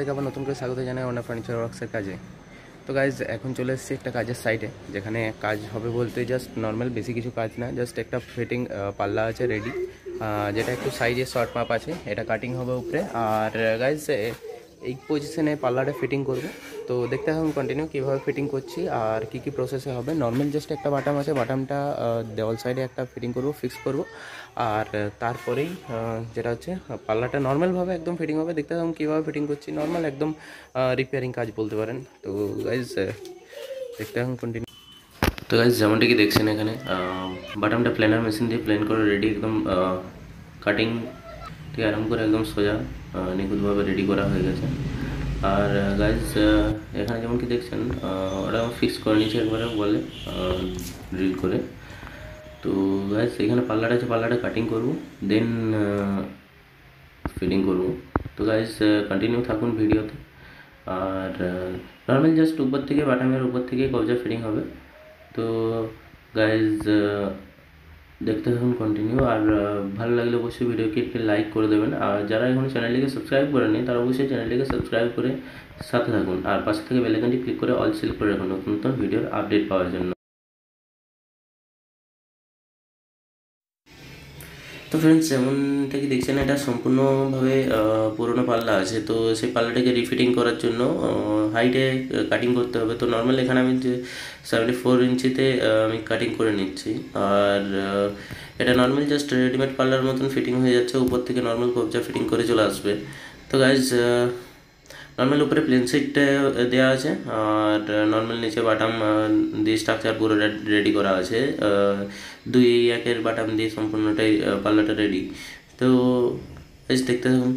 সবাইকে আবার নতুন করে স্বাগত জানাই অন্য ফার্নিচার ওয়ার্কসের কাজে। তো গাইজ এখন চলে এসেছি একটা কাজের সাইটে, যেখানে কাজ হবে বলতে জাস্ট নর্মাল, বেশি কিছু কাজ না, জাস্ট একটা ফিটিং পাল্লা আছে রেডি, যেটা একটু সাইজে শর্ট মাপ আছে, এটা কাটিং হবে উপরে। আর গাইজ এই পজিশনে পাল্লাটা ফিটিং করব, তো দেখতে থাকুন কন্টিনিউ কীভাবে ফিটিং করছি আর কী কী প্রসেসে হবে। নর্মাল জাস্ট একটা বাটাম আছে, বাটামটা দেওয়াল সাইডে একটা ফিটিং করব, ফিক্স করব, আর তারপরেই যেটা হচ্ছে পাল্লাটা নর্মালভাবে একদম ফিটিং হবে। দেখতে থাকুন কীভাবে ফিটিং করছি, নর্মাল একদম রিপেয়ারিং কাজ বলতে পারেন। তো গাইজ দেখতে থাকুন কন্টিনিউ। তো গাইজ যেমনটা কি দেখছেন এখানে বাটামটা প্লেনার মেশিন দিয়ে প্লেন করে রেডি, একদম কাটিং থেকে আরম্ভ করে একদম সোজা নিখুঁতভাবে রেডি করা হয়ে গেছে। আর গাইজ এখানে যেমন কি দেখছেন ওরা ফিক্স করে নিয়েছে একবারে বলে ড্রিল করে। তো গাইজ এখানে পাল্লাটা আছে, পাল্লাটা কাটিং করব, দেন ফিটিং করব। তো গাইজ কন্টিনিউ থাকুন ভিডিওতে। আর নর্মাল জাস্ট উপর থেকে বাটামের উপর থেকে কবজা ফিটিং হবে। তো গাইজ দেখতে থাকুন কন্টিনিউ। আর ভালো লাগলে অবশ্যই ভিডিওকে একটু লাইক করে দেবেন। আর যারা এখন চ্যানেলটিকে সাবস্ক্রাইব করেনি তারা অবশ্যই চ্যানেলটিকে সাবস্ক্রাইব করে সাথে থাকুন, আর পাশে থেকে বেল আইকনটি ক্লিক করে অল সিলেক্ট করে রাখুন নতুন নতুন ভিডিওর আপডেট পাওয়ার জন্য। তো ফ্রেন্ডস যেমনটা কি দেখছেন এটা সম্পূর্ণভাবে পুরোনো পাল্লা আছে, তো সেই পাল্লাটাকে রিফিটিং করার জন্য হাইটে কাটিং করতে হবে। তো নর্মাল এখানে আমি যে 74 ইঞ্চিতে আমি কাটিং করে নিচ্ছি। আর এটা নর্মাল জাস্ট রেডিমেড পাল্লার মতন ফিটিং হয়ে যাচ্ছে, উপর থেকে নর্মাল কবজা ফিটিং করে চলে আসবে। তো গাইজ নর্মাল উপরে প্লেন সিটটা দেওয়া আছে, আর নর্মাল নিচে বাটাম দিয়ে স্ট্রাকচার পুরো রেডি করা আছে। 2-1 বাটাম দিয়ে সম্পূর্ণটাই পাল্লাটা রেডি। তো দেখতে থাকুন।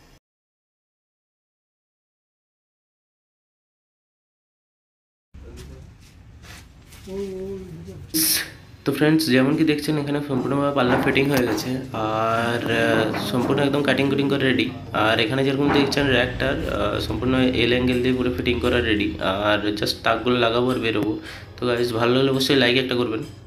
তো ফ্রেন্ডস যেমন কি দেখছেন এখানে সম্পূর্ণভাবে পাল্লা ফিটিং হয়ে গেছে, আর সম্পূর্ণ একদম কাটিং কুটিং করে রেডি। আর এখানে যেরকম দেখছেন র্যাকটার সম্পূর্ণ এল অ্যাঙ্গেল দিয়ে পুরো ফিটিং করা রেডি, আর জাস্ট তাকগুলো লাগাবো আর বেরোবো। তো গাইজ ভালো লাগলে অবশ্যই লাইক একটা করবেন।